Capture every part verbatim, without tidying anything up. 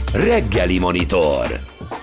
Reggeli Monitor.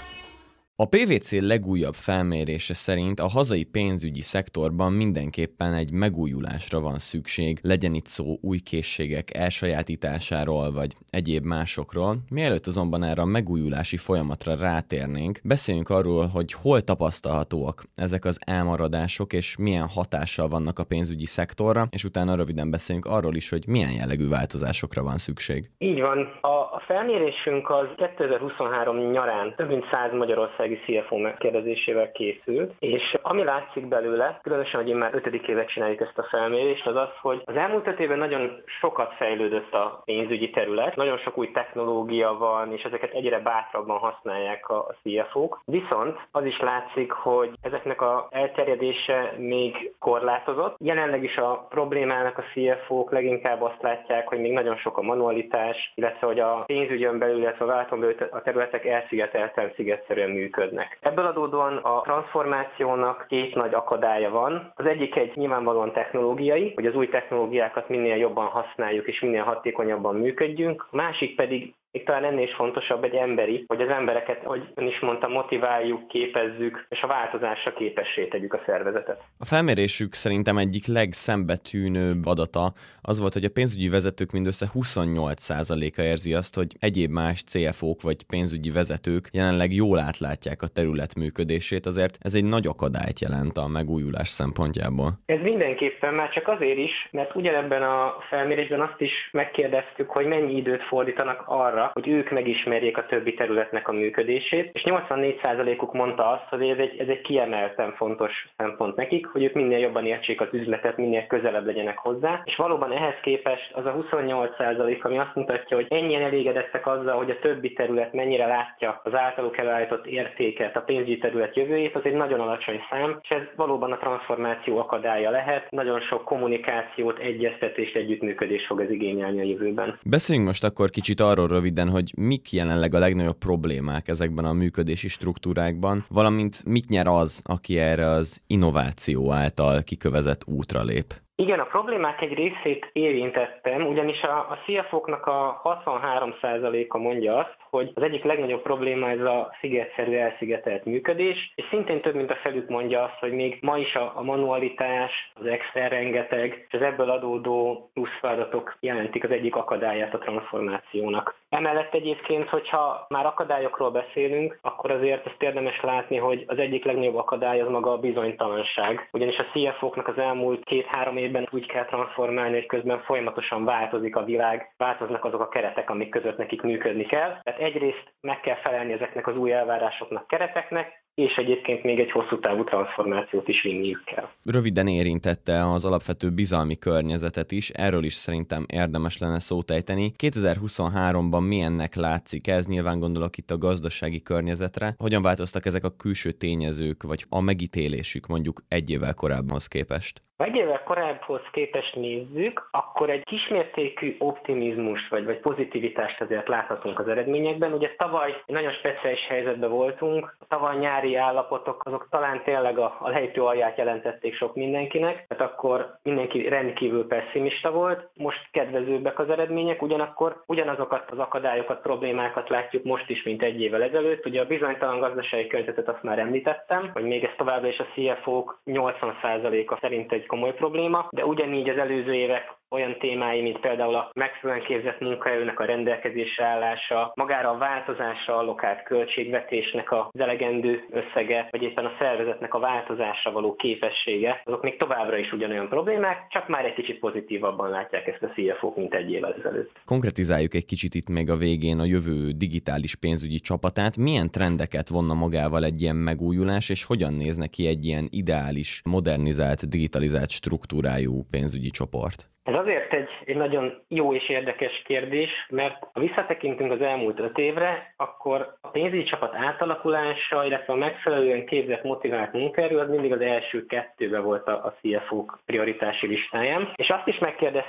A pé vé cé legújabb felmérése szerint a hazai pénzügyi szektorban mindenképpen egy megújulásra van szükség, legyen itt szó új készségek elsajátításáról vagy egyéb másokról. Mielőtt azonban erre a megújulási folyamatra rátérnénk, beszéljünk arról, hogy hol tapasztalhatóak ezek az elmaradások és milyen hatással vannak a pénzügyi szektorra, és utána röviden beszéljünk arról is, hogy milyen jellegű változásokra van szükség. Így van. A, a felmérésünk az kétezer-huszonhárom nyarán több mint száz magyarországi cé ef o megkérdezésével készült, és ami látszik belőle, különösen, hogy én már ötödik évet csináljuk ezt a felmérést, az az, hogy az elmúlt öt évben nagyon sokat fejlődött a pénzügyi terület, nagyon sok új technológia van, és ezeket egyre bátrabban használják a cé ef ók. Viszont az is látszik, hogy ezeknek az elterjedése még korlátozott. Jelenleg is a problémának a cé ef ók leginkább azt látják, hogy még nagyon sok a manualitás, illetve hogy a pénzügyön belül, illetve a vállalaton belül a területek elszigetelten, szigetszerűen működnek. Ebből adódóan a transformációnak két nagy akadálya van. Az egyik egy nyilvánvalóan technológiai, hogy az új technológiákat minél jobban használjuk és minél hatékonyabban működjünk. A másik pedig még talán ennél is fontosabb egy emberi, hogy az embereket, ahogy ön is mondta, motiváljuk, képezzük, és a változásra képessé tegyük a szervezetet. A felmérésük szerintem egyik legszembetűnőbb adata az volt, hogy a pénzügyi vezetők mindössze huszonnyolc százaléka érzi azt, hogy egyéb más cé ef ók vagy pénzügyi vezetők jelenleg jól átlátják a terület működését, azért ez egy nagy akadályt jelent a megújulás szempontjából. Ez mindenképpen már csak azért is, mert ugyanebben a felmérésben azt is megkérdeztük, hogy mennyi időt fordítanak arra, hogy ők megismerjék a többi területnek a működését, és nyolcvannégy százalékuk mondta azt, hogy ez egy, ez egy kiemelten fontos szempont nekik, hogy ők minél jobban értsék az üzletet, minél közelebb legyenek hozzá, és valóban ehhez képest az a huszonnyolc százalék, ami azt mutatja, hogy ennyien elégedettek azzal, hogy a többi terület mennyire látja az általuk előállított értéket, a pénzügyi terület jövőjét, az egy nagyon alacsony szám, és ez valóban a transformáció akadálya lehet, nagyon sok kommunikációt, egyeztetést, együttműködést fog ez igényelni a jövőben. Beszéljünk most akkor kicsit arról röviden, hogy mik jelenleg a legnagyobb problémák ezekben a működési struktúrákban, valamint mit nyer az, aki erre az innováció által kikövezett útra lép. Igen, a problémák egy részét érintettem, ugyanis a, a cé ef óknak a hatvanhárom százaléka mondja azt, hogy az egyik legnagyobb probléma ez a szigetszerű elszigetelt működés, és szintén több mint a felük mondja azt, hogy még ma is a, a manualitás, az Excel rengeteg, és az ebből adódó plusz feladatok jelentik az egyik akadályát a transformációnak. Emellett egyébként, hogyha már akadályokról beszélünk, akkor azért azt érdemes látni, hogy az egyik legnagyobb akadály az maga a bizonytalanság, ugyanis a cé ef óknak az elmúlt két-három évben úgy kell transformálni, hogy közben folyamatosan változik a világ, változnak azok a keretek, amik között nekik működni kell. Tehát egyrészt meg kell felelni ezeknek az új elvárásoknak, kereteknek, és egyébként még egy hosszú távú transformációt is vinniük kell. Röviden érintette az alapvető bizalmi környezetet is, erről is szerintem érdemes lenne szót ejteni. kétezer-huszonháromban milyennek látszik ez? Nyilván gondolok itt a gazdasági környezetre. Hogyan változtak ezek a külső tényezők, vagy a megítélésük mondjuk egy évvel korábbanhoz képest? Ha egy évvel korábbhoz képest nézzük, akkor egy kismértékű optimizmus vagy, vagy pozitivitást azért láthatunk az eredményekben. Ugye tavaly egy nagyon speciális helyzetben voltunk, a tavaly nyári állapotok azok talán tényleg a, a lejtő alját jelentették sok mindenkinek, tehát akkor mindenki rendkívül pessimista volt, most kedvezőbbek az eredmények, ugyanakkor ugyanazokat az akadályokat, problémákat látjuk most is, mint egy évvel ezelőtt. Ugye a bizonytalan gazdasági környezetet azt már említettem, hogy még ez továbbra is a cé ef ók nyolcvan százaléka szerint egy komoly probléma, de ugyanígy az előző évek olyan témái, mint például a megfelelően képzett munkaerőnek a rendelkezésre állása, magára a változásra allokált költségvetésnek az elegendő összege, vagy éppen a szervezetnek a változásra való képessége, azok még továbbra is ugyanolyan problémák, csak már egy kicsit pozitívabban látják ezt a cé ef ók, mint egy évvel ezelőtt. Konkretizáljuk egy kicsit itt még a végén a jövő digitális pénzügyi csapatát. Milyen trendeket vonna magával egy ilyen megújulás, és hogyan nézne ki egy ilyen ideális, modernizált, digitalizált struktúrájú pénzügyi csoport? Ez azért egy, egy nagyon jó és érdekes kérdés, mert ha visszatekintünk az elmúlt öt évre, akkor a pénzügyi csapat átalakulása, illetve a megfelelően képzett, motivált munkaerő az mindig az első kettőbe volt a, a cé ef ók prioritási listáján. És azt is megkérdeztük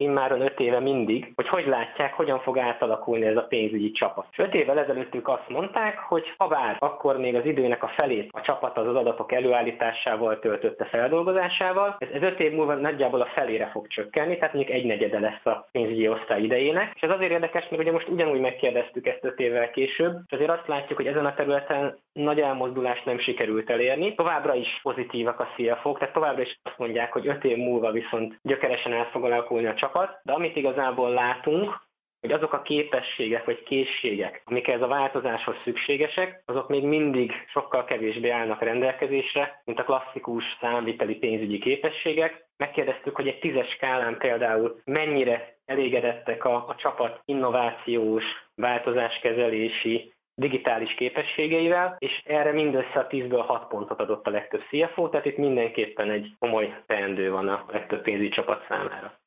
immáron öt éve mindig, hogy hogy látják, hogyan fog átalakulni ez a pénzügyi csapat. És öt évvel ezelőtt ők azt mondták, hogy ha bár akkor még az időnek a felét a csapat az adatok előállításával töltötte, feldolgozásával, ez, ez öt év múlva nagyjából a felére fog csökkenni, tehát mondjuk egy negyede lesz a pénzügyi osztály idejének. És ez azért érdekes, mert ugye most ugyanúgy megkérdeztük ezt öt évvel később, és azért azt látjuk, hogy ezen a területen nagy elmozdulást nem sikerült elérni. Továbbra is pozitívak a cé ef ó-k, tehát továbbra is azt mondják, hogy öt év múlva viszont gyökeresen át fog alakulni a csapat, de amit igazából látunk, hogy azok a képességek vagy készségek, amik ez a változáshoz szükségesek, azok még mindig sokkal kevésbé állnak rendelkezésre, mint a klasszikus számviteli pénzügyi képességek. Megkérdeztük, hogy egy tízes skálán például mennyire elégedettek a, a csapat innovációs, változáskezelési, digitális képességeivel, és erre mindössze a tízből hat pontot adott a legtöbb cé ef ó, tehát itt mindenképpen egy komoly teendő van a legtöbb pénzügyi csapat számára.